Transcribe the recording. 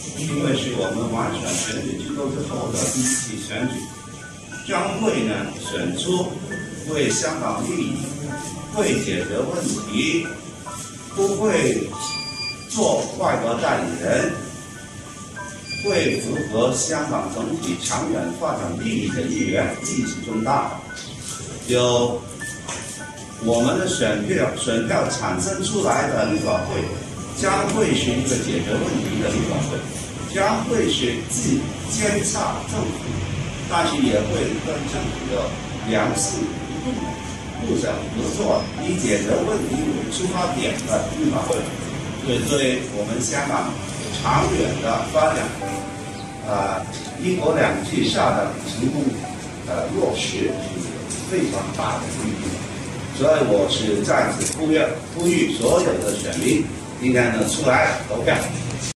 因为是我们完全选举机构之后的第一期选举，将会呢选出为香港利益、会解决问题、不会做外国代理人、会符合香港整体长远发展利益的议员，力气重大。有我们的选票产生出来的立法会，将会是一个解决问题的立法会，将会是既监察政府，但是也会跟政府有良性互相合作，以解决问题为出发点的立法会，对我们香港长远的发展，一国两制下的成功落实是非常大的意义。所以我是在此呼吁所有的选民，应该呢出来投票。